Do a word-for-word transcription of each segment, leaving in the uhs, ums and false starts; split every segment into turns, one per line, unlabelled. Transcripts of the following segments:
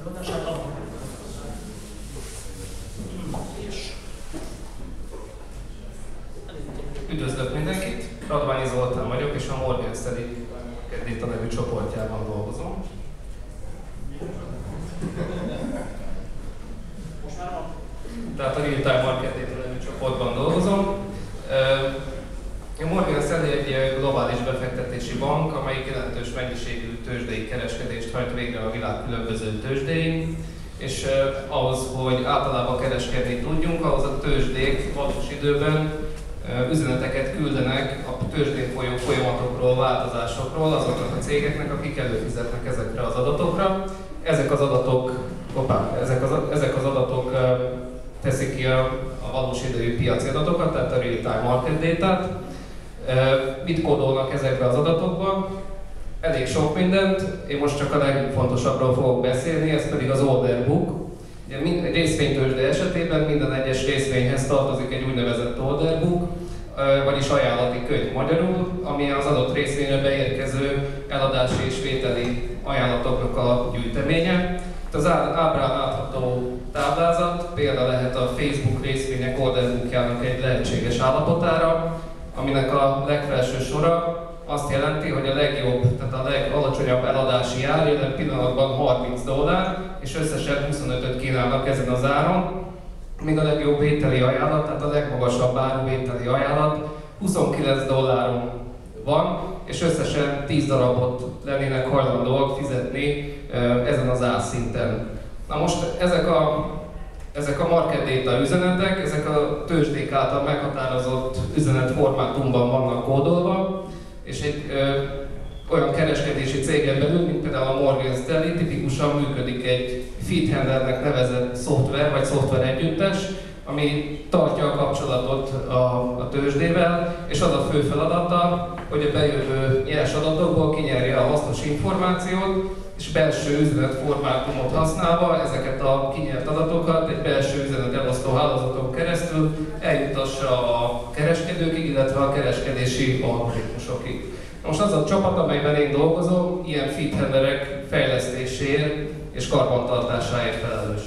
bemutatását.
Üdvözlök mindenkit! Radványi Zoltán vagyok, és a Morgan Stanley Data nevű csoportjában dolgozom.
Most már van?
Tehát a Real Time Market Data nevű csoportban dolgozom. A Morgan Stanley egy globális befektetési bank, amelyik jelentős mennyiségű tőzsdei kereskedést hajt végre a világ különböző tőzsdéin, és eh, ahhoz, hogy általában kereskedni tudjunk, ahhoz a tőzsdék valós időben eh, üzeneteket küldenek a tőzsdén folyó folyamatokról, változásokról azoknak a cégeknek, akik előfizetnek ezekre az adatokra. Ezek az adatok, opá, ezek az, ezek az adatok eh, teszik ki a, a valós idejű piaci adatokat, tehát a real-time market data-t. Mit kódolnak ezekbe az adatokba? Elég sok mindent, én most csak a legfontosabbról fogok beszélni, ez pedig az order book. Ugye egy részvénytőzsde esetében minden egyes részvényhez tartozik egy úgynevezett order book, vagyis ajánlati könyv magyarul, ami az adott részvényre beérkező eladási és vételi ajánlatoknak a gyűjteménye. Itt az ábrán látható táblázat példa lehet a Facebook részvények order bookjának egy lehetséges állapotára, aminek a legfelső sora azt jelenti, hogy a legjobb, tehát a legalacsonyabb eladási ár jelen pillanatban harminc dollár, és összesen huszonötöt kínálnak ezen az áron, míg a legjobb vételi ajánlat, tehát a legmagasabb áru vételi ajánlat huszonkilenc dolláron van, és összesen tíz darabot lennének hajlandóak fizetni ezen az árszinten. Na most ezek a Ezek a market data üzenetek, ezek a tőzsdék által meghatározott üzenetformátumban vannak kódolva, és egy ö, olyan kereskedési cégen belül, mint például a Morgan Stanley, tipikusan működik egy feed handlernek nevezett szoftver vagy szoftver együttes, ami tartja a kapcsolatot a, a tőzsdével, és az a fő feladata, hogy a bejövő nyers adatokból kinyerje a hasznos információt, és belső üzenetformátumot használva ezeket a kinyert adatokat egy belső üzenet elosztó hálózaton keresztül eljutassa a kereskedőkig, illetve a kereskedési algoritmusokig. Most az a csapat, amelyben én dolgozom, ilyen feed handlerek fejlesztéséért és karbantartásáért felelős.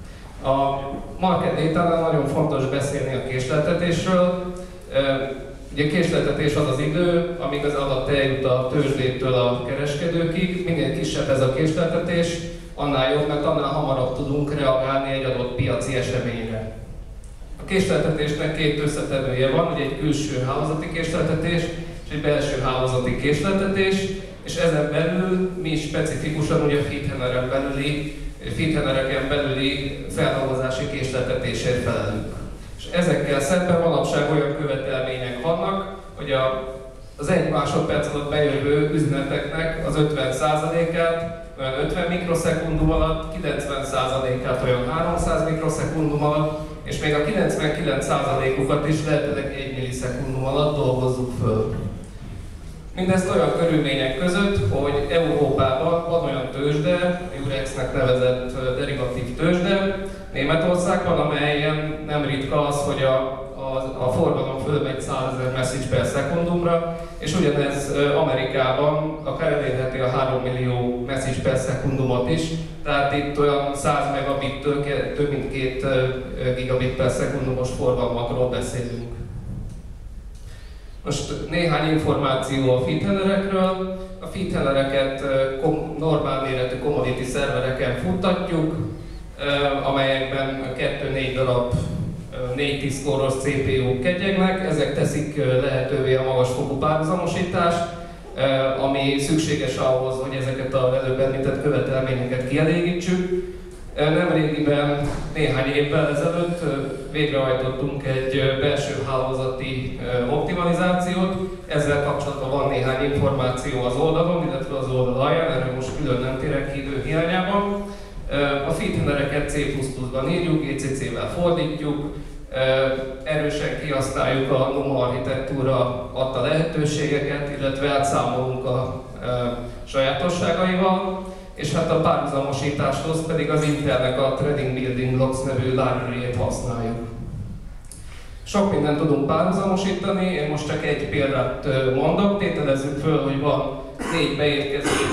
A market data-nál nagyon fontos beszélni a késleltetésről. Ugye a késleltetés az az idő, amíg az adat eljut a tőzsdétől a kereskedőkig. Minél kisebb ez a késleltetés, annál jobb, mert annál hamarabb tudunk reagálni egy adott piaci eseményre. A késleltetésnek két összetevője van, ugye egy külső hálózati késleltetés és egy belső hálózati késleltetés, és ezen belül mi specifikusan ugye a feed handleren belüli, feed handlereken belüli feldolgozási késleltetésért felelünk. És ezekkel szemben manapság olyan követelmények vannak, hogy a, az egy másodperc alatt bejövő üzeneteknek az ötven százalékát olyan ötven mikroszekundum alatt, kilencven százalékát olyan háromszáz mikroszekundum alatt, és még a kilencvenkilenc százalékukat is lehetőleg egy milliszekundum alatt dolgozzuk föl. Mindezt olyan körülmények között, hogy Európában van olyan tőzsde, Eurexnek nevezett derivatív tőzsde, Németországban, amelyen nem ritka az, hogy a, a, a forgalom fölmegy százezer message per szekundumra, és ugyanez Amerikában akár elérheti a három millió message per szekundumot is, tehát itt olyan száz megabittől több mint két gigabit per szekundumos forgalmakról beszélünk. Most néhány információ a feed handlerekről. A feed handlereket normál méretű commodity szervereken futtatjuk, amelyekben kettő-négy darab négy-tíz koros cé pé u kegyegnek. Ezek teszik lehetővé a magasfokú párhuzamosítást, ami szükséges ahhoz, hogy ezeket az előbb említett követelményeket kielégítsük. Nemrégiben, néhány évvel ezelőtt végrehajtottunk egy belső hálózati optimalizációt. Ezzel kapcsolatban van néhány információ az oldalon, illetve az oldal alján, erről most külön nem térek ki idő hiányában. A feed handlereket cé plusz pluszban írjuk, gé cé cé-vel fordítjuk, erősen kihasználjuk a NUMA architektúra adta lehetőségeket, illetve átszámolunk a sajátosságaival. És hát a párhuzamosításhoz pedig az Intelnek a Trading Building Blocks nevű library-ét használjuk. Sok mindent tudunk párhuzamosítani, én most csak egy példát mondok, tételezzük föl, hogy van négy beérkező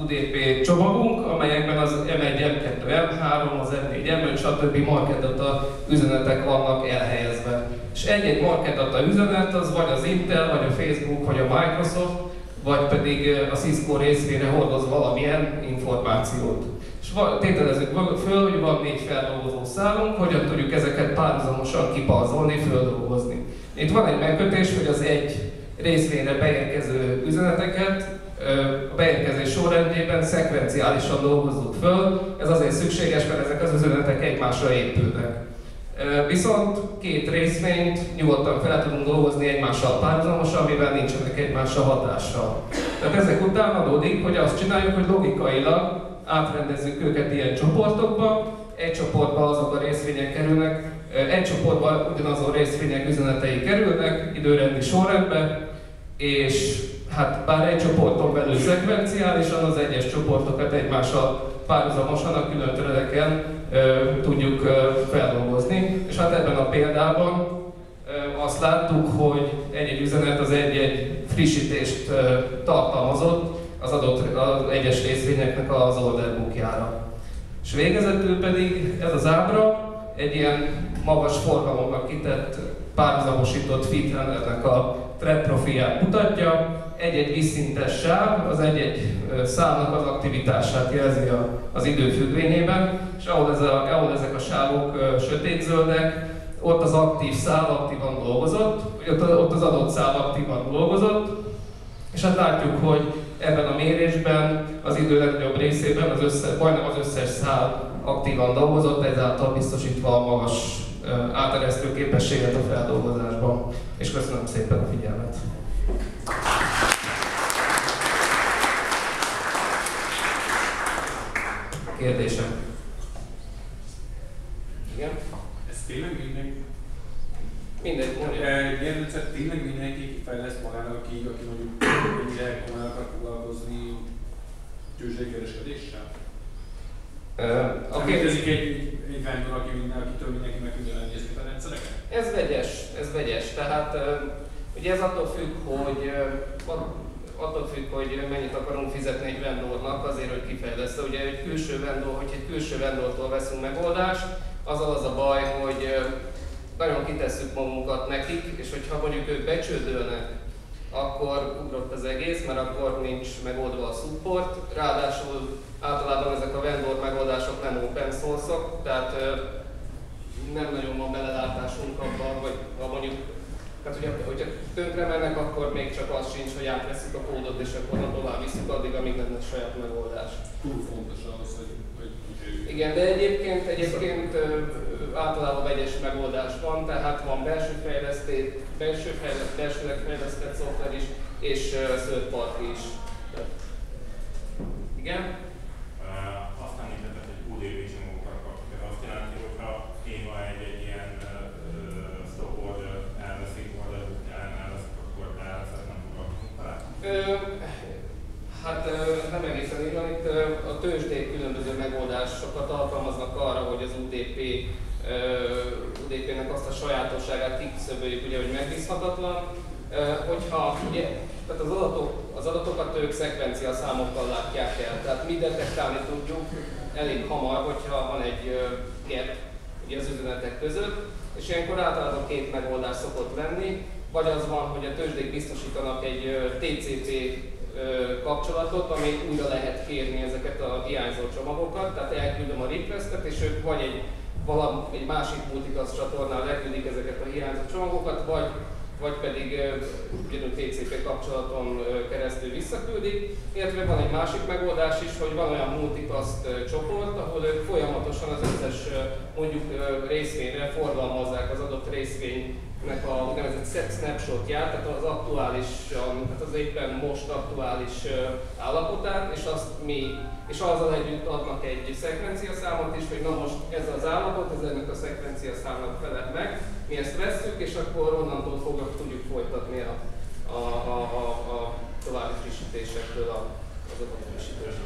u dé pé csomagunk, amelyekben az em egy, em kettő, em három, az em négy, em öt, stb. Market-data üzenetek vannak elhelyezve. És egy-egy market-data üzenet az vagy az Intel, vagy a Facebook, vagy a Microsoft, vagy pedig a Cisco részvényre hordoz valamilyen információt. És tételezzük föl, hogy van négy feldolgozó szálunk, hogyan tudjuk ezeket párhuzamosan kiparzolni, földolgozni. Itt van egy megkötés, hogy az egy részvényre beérkező üzeneteket a beérkezés sorrendjében szekvenciálisan dolgozzuk föl. Ez azért szükséges, mert ezek az üzenetek egymásra épülnek. Viszont két részvényt nyugodtan fel tudunk dolgozni egymással párhuzamosan, mivel nincsenek egymással hatással. Tehát ezek után adódik, hogy azt csináljuk, hogy logikailag átrendezzük őket ilyen csoportokba. Egy csoportba azok a részvények kerülnek, egy csoportban ugyanazon részvények üzenetei kerülnek időrendi sorrendbe, és hát bár egy csoporton belül szekvenciálisan az egyes csoportokat egymással párhuzamosan a külön threadeken tudjuk feldolgozni. És hát ebben a példában azt láttuk, hogy egy-egy üzenet az egy-egy frissítést tartalmazott az adott az egyes részvényeknek az orderbookjára. És végezetül pedig ez az ábra egy ilyen magas forgalomnak kitett párhuzamosított feedrendernek a thread profilját mutatja. Egy-egy vízszintes sáv az egy-egy szálnak az aktivitását jelzi az idő függvényében, és ahol, ez a, ahol ezek a sávok sötétzöldek, ott az aktív szál aktívan dolgozott, ott az adott szál aktívan dolgozott, és hát látjuk, hogy ebben a mérésben az idő legnagyobb részében az össze, majdnem az összes szál aktívan dolgozott, ezáltal biztosítva a magas áteresztő képességet a feldolgozásban. És köszönöm szépen a figyelmet! Kérdésem? Igen?
Ez tényleg mindenki?
Mindegy, mondja.
Ilyen rendszer tényleg mindenki fejleszt magának, aki, aki mondjuk ennyire komolyan akar foglalkozni tőzsdékereskedéssel?
Uh,
okay. Létezik egy, egy vendor, aki minden, akitől mindenki meg tudja lenni ezeket a rendszereket?
Ez vegyes, ez vegyes. Tehát uh, ugye ez attól függ, hogy uh, attól függ, hogy mennyit akarunk fizetni egy vendornak azért, hogy kifejleszte. Ugye egy külső vendor, hogy egy külső vendortól veszünk megoldást, azzal az a baj, hogy uh, nagyon kitesszük magunkat nekik, és hogyha mondjuk ők becsődölnek, akkor ugrott az egész, mert akkor nincs megoldva a support. Ráadásul általában ezek a vendor megoldások nem open source-ok, tehát ö, nem nagyon van belelátásunk abban, hogy ha mondjuk, tehát hogyha, hogyha tönkre mennek, akkor még csak az sincs, hogy átveszik a kódot, és akkor tovább visszük addig, amíg nem lesz saját megoldás.
Túl fontos az, hogy, hogy
igen, de egyébként, egyébként ö, általában vegyes megoldás van, tehát van belső fejlesztés, belső fejlesztés, belsőleg fejlesztett szoftver is, és uh, third party is. Igen?
Uh, azt említetted, hogy u dé pé csomagokat kaptuk. Ez azt jelenti, hogy ha én van egy, egy ilyen uh, stop order elveszik, order ellen elveszik, akkor elveszed, nem foglalkozunk vele?
Hát nem egészen így van, itt a tőzsdék különböző megoldásokat alkalmaznak arra, hogy az u dé pé u dé pének azt a sajátosságát kiküszöböljük, ugye, hogy megbízhatatlan. Hogyha ugye, tehát az, adatok, az adatokat ők szekvencia számokkal látják el, tehát mi detektálni tudjuk elég hamar, hogyha van egy gap ugye, az üzenetek között, és ilyenkor általában két megoldás szokott lenni, vagy az van, hogy a tőzsdék biztosítanak egy té cé pé kapcsolatot, ami újra lehet kérni ezeket a hiányzó csomagokat, tehát elküldöm a requestet, és ők vagy egy, valami, egy másik multicast csatornán leküldik ezeket a hiányzó csomagokat, vagy, vagy pedig ugyanúgy té cé pé kapcsolaton keresztül visszaküldik, illetve van egy másik megoldás is, hogy van olyan multicast csoport, ahol ők folyamatosan az összes mondjuk részvényre forgalmazzák az adott részvénynek a úgynevezett snapshotját, tehát az aktuális, tehát az éppen most aktuális állapotát, és azt mi, és azzal együtt adnak egy szekvenciaszámot is, hogy na most ez az állapot, ez ennek a szekvenciaszámnak felel meg, mi ezt vesszük, és akkor onnantól fogva tudjuk folytatni a, a, a, a, a további frissítésektől az adott frissítést.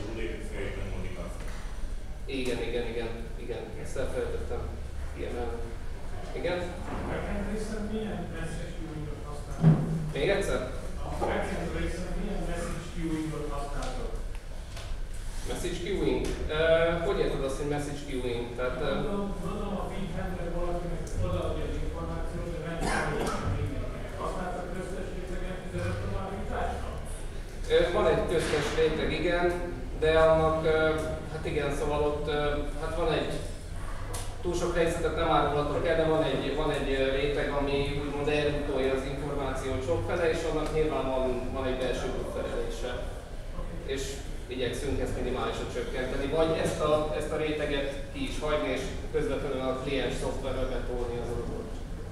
Igen, igen, igen, igen, ezt elfelejtettem kiemelni. Igen?
A backend részen milyen message queuing-ot használtok?
Még egyszer?
A backend részen milyen message queuing-ot használtok?
Message queuing? Uh, hogy érted azt, hogy message queuing? Tehát, uh,
Mondom, mondom a feedhandler valakinek odaadja az információt, de nem tudom, használtak köztes rétegen fizetett továbbításra?
Van egy köztes réteg, igen, de annak, hát igen, szóval ott hát van egy, túl sok részletet nem árulhatok el, de van egy, van egy réteg, ami úgymond elrútolja az információt sokfele, és annak nyilván van, van egy belső bufferelése. És igyekszünk ezt minimálisra csökkenteni, vagy ezt a, ezt a réteget ki is hagyni, és közvetlenül a kliens szoftverbe betolni az adatot.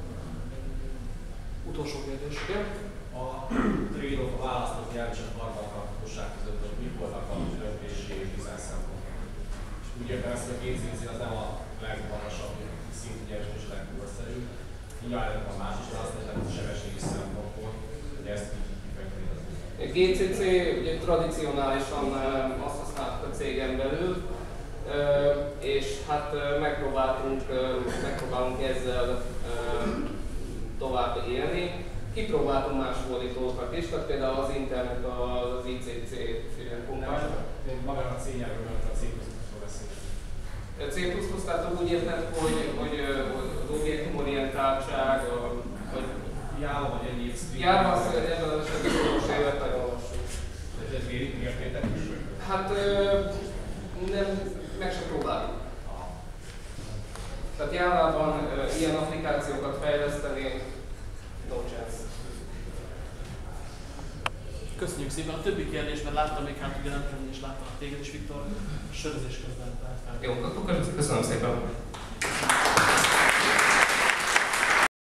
Utolsó kérdés.
Igen?
A trade-off, a választott nyelv és a alkalmazhatóság között, hogy mik voltak a döntési és design szempontok. És úgy értem ezt, hogy a gé cé cé az nem a legmagasabb szintű nyelv és a legkorszerűbb. Nyilván a más is választani, tehát a sebességi szempontból, hogy ezt így kifejteni az úgy.
A gé cé cé ugye tradicionálisan azt használta a cégen belül, és hát megpróbáltunk, megpróbálunk ezzel tovább élni. Kipróbáltunk más fordítókat is, tehát például az internet az i cé cé pumpás.
Magán a C-nyelvről, mert a C plusz pluszról beszélünk.
C plusz plusz, tehát úgy érted, hogy, hogy az objektumorientáltság, hogy
Java vagy egyéb stream.
Java az ebben az esetben soros évet nagyon lassú.
De ez miért értétek is?
Hát nem, meg sem próbáljuk. Tehát Java-ban ilyen applikációkat fejleszteni, no chance.
Köszönjük szépen. A többi kérdésben láttam még hát ugye nem kell, és láttam a téged is, Viktor, sörözés közben. Tehát
Jó, akkor köszönöm szépen.